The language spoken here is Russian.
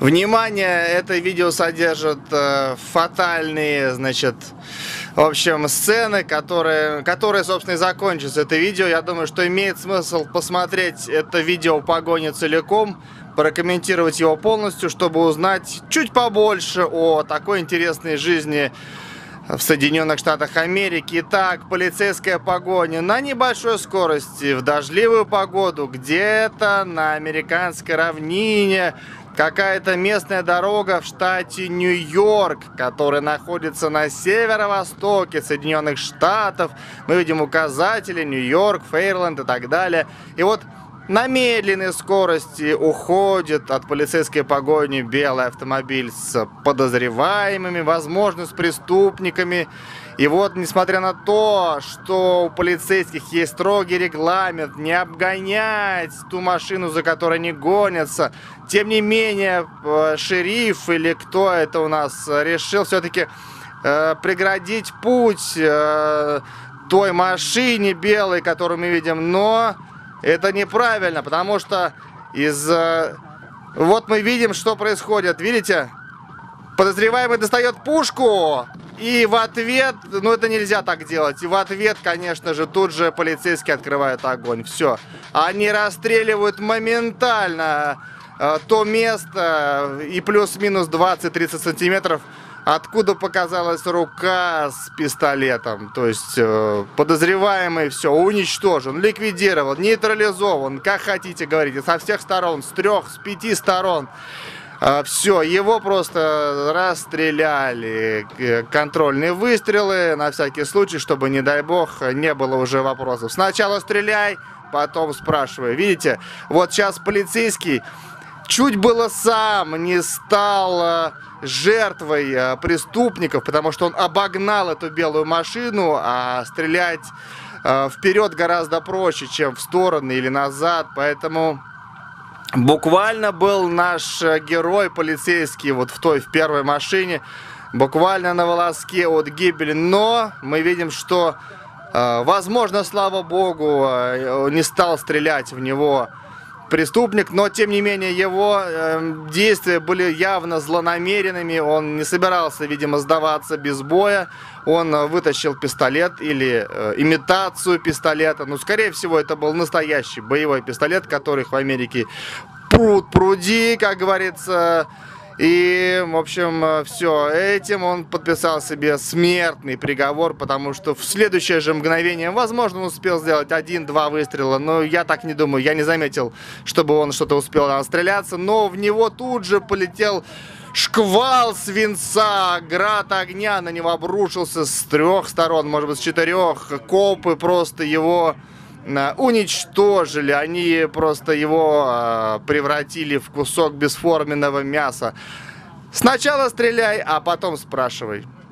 Внимание, это видео содержит фатальные, в общем, сцены, которые, собственно, и закончатся. Это видео, я думаю, что имеет смысл посмотреть это видео в погоне целиком, прокомментировать его полностью, чтобы узнать чуть побольше о такой интересной жизни в Соединенных Штатах Америки. Итак, полицейская погоня на небольшой скорости в дождливую погоду, где-то на американской равнине, какая-то местная дорога в штате Нью-Йорк, который находится на северо-востоке Соединенных Штатов. Мы видим указатели Нью-Йорк, Фейрленд и так далее. И вот на медленной скорости уходит от полицейской погони белый автомобиль с подозреваемыми, возможно, с преступниками. И вот, несмотря на то, что у полицейских есть строгий регламент не обгонять ту машину, за которой они гонятся, тем не менее, шериф или кто это у нас решил все-таки преградить путь той машине белой, которую мы видим, но это неправильно, потому что вот мы видим, что происходит. Видите? Подозреваемый достает пушку, и в ответ, это нельзя так делать. И в ответ, конечно же, тут же полицейские открывают огонь. Все. Они расстреливают моментально то место и плюс-минус 20-30 сантиметров, откуда показалась рука с пистолетом. То есть подозреваемый все уничтожен, ликвидирован, нейтрализован, как хотите говорите, со всех сторон, с 3, с 5 сторон. Все, его просто расстреляли. Контрольные выстрелы, на всякий случай, чтобы, не дай бог, не было уже вопросов. Сначала стреляй, потом спрашивай. Видите, вот сейчас полицейский чуть было сам не стал жертвой преступников, потому что он обогнал эту белую машину, а стрелять вперед гораздо проще, чем в стороны или назад. Поэтому буквально был наш герой полицейский вот в первой машине, буквально на волоске от гибели. Но мы видим, что, возможно, слава богу, не стал стрелять в него преступник, но тем не менее его действия были явно злонамеренными. Он не собирался, видимо, сдаваться без боя. Он вытащил пистолет или имитацию пистолета. Скорее всего, это был настоящий боевой пистолет, которых в Америке пруд-пруди, как говорится. И, в общем, все, этим он подписал себе смертный приговор, потому что в следующее же мгновение, возможно, он успел сделать 1-2 выстрела, но я так не думаю, я не заметил, чтобы он что-то успел настреляться, но в него тут же полетел шквал свинца, град огня на него обрушился с 3 сторон, может быть, с 4, копы просто его уничтожили, они просто его превратили в кусок бесформенного мяса. Сначала стреляй, а потом спрашивай.